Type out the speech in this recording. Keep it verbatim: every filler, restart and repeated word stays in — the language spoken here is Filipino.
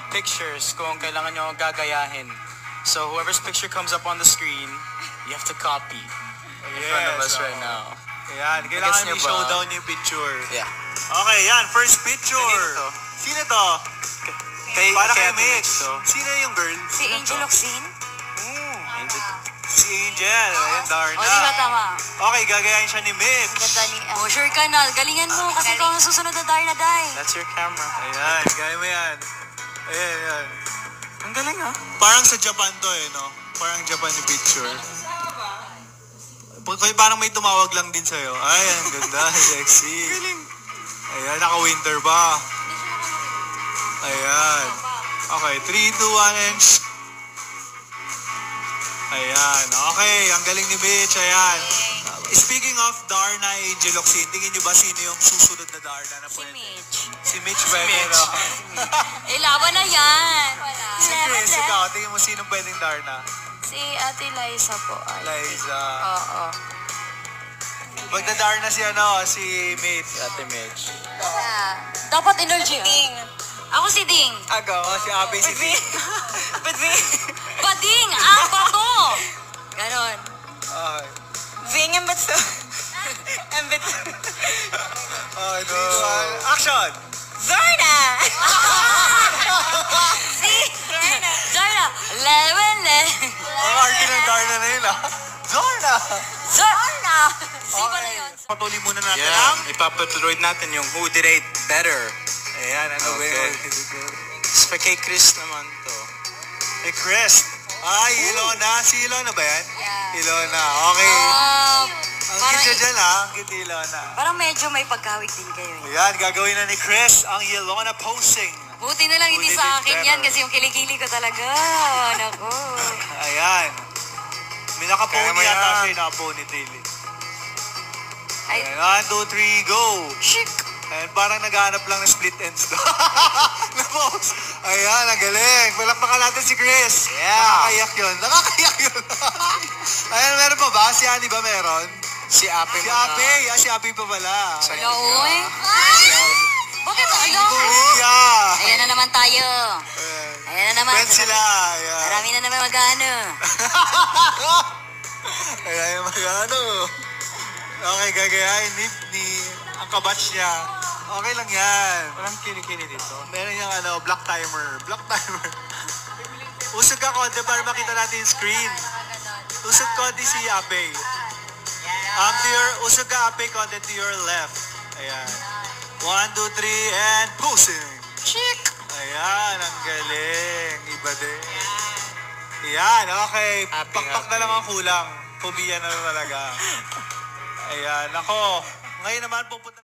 pictures kung kailangan nyo gagayahin. So whoever's picture comes up on the screen, you have to copy in yes, front of us oh. right now. Ayan, kailangan may showdown yung picture. Yeah. Okay, yan, first picture. To? Sino to? Kay, Para kay kay Mix. Sino yung girl? Si Angel Oxin? Hmm. Si Angel. Ayan, Darna. O, di ba tama? Okay, gagayahin siya ni Mix. Ganda ni... Oh, sure ka na. Galingan mo kasi ikaw ang susunod na Darna, Day. That's your camera. Ayan, gaya mo yan. Ayan, ayan. Ang galing ha? Parang sa Japan to eh, no? Parang Japan yung picture. Kaya parang may tumawag lang din sa'yo. Ay, ang ganda. Sexy. Ayan, naka-winter ba? Ayan. Okay, three, two, one, and... Ayan. Okay, ang galing ni Mitch. Ayan. Speaking of Darna, Angel Oxin, tingin nyo ba sino yung susunod na Darna na Si pwede? Mitch. Si Mitch ba? Mitch. Eh, laban na yan. Wala. Si Chris, ikaw, tingin mo sino pwedeng Darna? Si Ate Liza po. Ay. Liza. Oo. Magda-Darna si ano, si Mitch. Ate Mitch. Yeah. Dapat energy. Ding. Ako si Ding. Ako, si Apey si Ding. Bading. Bading. Ako to. Ganon. Okay. Ving and Batso. And Batso. Okay, three, two, one, action! Zarna! Si Zarna. Zarna. Lewen le. Ang arty ng Darna na yun, ah. Zorna! Zarna! Si ba na yun? Patuloy muna natin Yeah, ang... ipapatuloy natin yung Who Did It Better. Ayan, ano ba Okay. yun? It's for kay Chris naman to. Eh, Chris. Ay, Ilona. Si Ilona ba yan? Yeah. Ilona, okay. Um, Ang parang, cute dyan, ha? Ang cute ni Ilona. parang medyo may pagkawig din kayo. eh. Ayan, gagawin na ni Chris ang Ilona posing. Buti na lang hindi Who did sa it akin better? yan kasi yung kilikili ko talaga. Naku. Ayan. May Kaya nakapony mo yata yan. siya, nakaponytail. eh. Ay, Ayan, one, two, three, go! chic. Ayan, parang naghahanap lang ng split ends doon. Na-pose. Ayan, ang galing. Palakpakan natin si Chris. Yeah. Nakakayak yun. Nakakayak yun. Ayan, meron pa ba? Si Annie ba meron? Si Apey. Si Apey. Ah, si Apey pa pala. Hello, oy. Bakit? Hello? Fumiya. Ayan na naman tayo. Ayan. Ayan na naman. Friends sila. Ayan. Marami na naman mag-ano. Ayan, mag-ano. Okay, gagayahin ni, ni ang kabatch niya. Okay lang yan. Walang kinikini dito. Meron yung ano, black timer. Black timer. Usog ka konti para makita natin yung screen. Usog konti si Apey. Um, to your, usog ka Apey konti to your left. Ayan. One, two, three, and posing. Chic. Ayan, ang galing. Iba din. Ayan, okay. Happy, Pakpak na happy. lang ang kulang. Fumiya na lang talaga. Ayan, ako. Ngayon naman pupunta